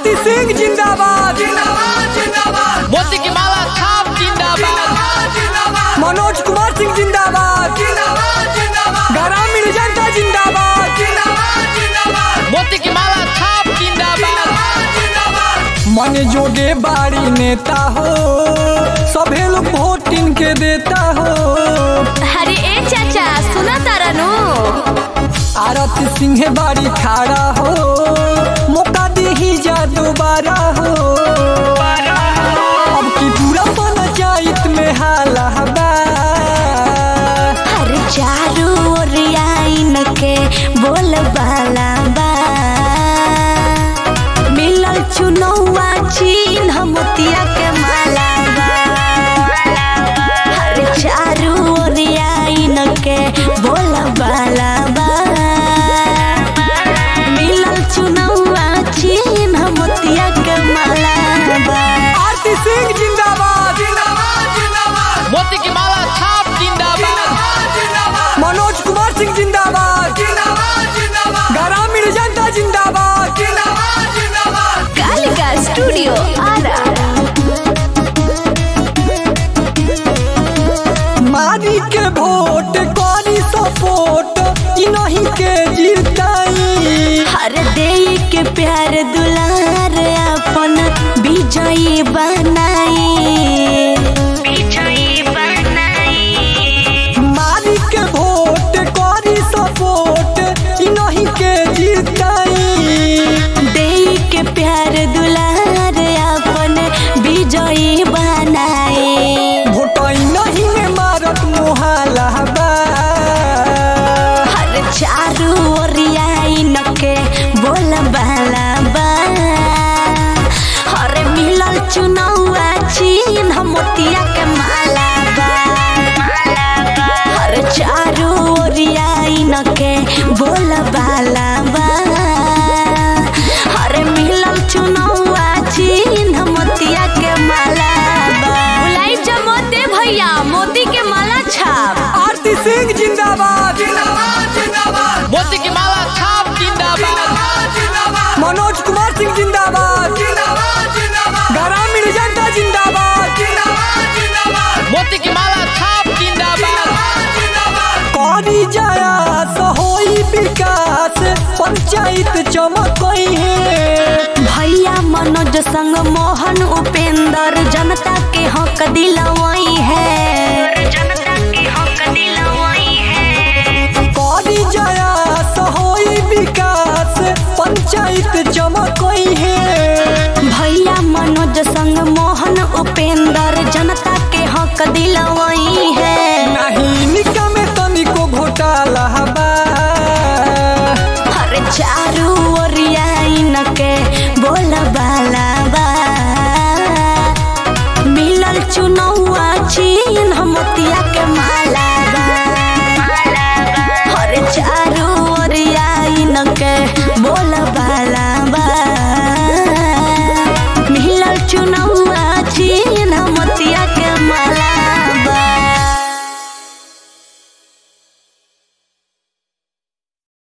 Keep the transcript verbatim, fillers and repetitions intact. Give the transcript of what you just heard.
आरती सिंह जिंदाबाद जिंदाबाद जिंदाबाद। मोती की माला छाप जिंदाबाद जिंदाबाद। मनोज कुमार सिंह जिंदाबाद जिंदाबाद जिंदाबाद। ग्रामीण जनता जिंदाबाद जिंदाबाद जिंदाबाद। मोती की माला छाप जिंदाबाद जिंदाबाद। मन जोगे बाड़ी नेता हो सभे लोग वोट इनके देता हो। अरे ए चाचा सुना तारा नु आरती सिंह बाड़ी खाड़ा हो मौका दी जा दोबारा हो। अब की पूरा पंचायत में हाला बा। अरे चारू ओरिया इनके बोल बाला बा मिलल चुनौआ चिन्ह मोतिया के माला बा। अरे चारू ओरिया इनके बोल बाला बा मिलल चुनौआ चिन्ह मोतिया के माला बा। आरती सिंह जिंदाबाद जिंदाबाद जिंदाबाद। मोती की माला छाप जिंदाबाद जिंदाबाद। मनोज कुमार सिंह जिंदाबाद जिंदाबाद जिंदाबाद। ग्रामीण जनता जिंदाबाद जिंदाबाद जिंदाबाद। कालिका स्टूडियो आरा मारी के वोट करी सपोर्ट इन्हीं के जीताई। हर दे के प्यार दुलार अपन विजयी बनाई विजयी बनाई। मारी के वोट करी सपोर्ट इन्हीं के जीताई। दे के प्यार दुलार अपन विजयी बनाई। वोट इन्हीं में मारत मोहाला बा। हर चारू ओरिया इनके बोल बाला बा। हर मिलल चुनौआ चिन्ह मोतिया के माला बा। हर चारू ओरिया इनके बोल बाला बा। हर मिलल चुनौआ चिन्ह मोतिया के माला बा। बुलाई जमोते भैया मोती के माला छाप। आरती सिंह जिंदाबाद जिंदाबाद जिंदाबाद। मोती की माला छाप जिंदाबाद जिंदाबाद। मनोज कुमार सिंह जिंदाबाद जिंदाबाद जिंदाबाद। ग्रामीण जनता जिंदाबाद जिंदाबाद जिंदाबाद। मोती की माला छाप जिंदाबाद जिंदाबाद। करी जाया सहोई विकास पंचायत चमकई है। भैया मनोज संग मोहन उपेंद्र जनता के हक दिलवाई है जनता के हक दिलवाई है। करी जाया सहोई विकास पंचायत चमकई है। भैया मनोज संग मोहन उपेंद्र जनता के हक दिलवाई है। नहीं निका में तनिको घोटाला बा। हर चारू ओरिया इनके बोल बाला बा मिलल चुनो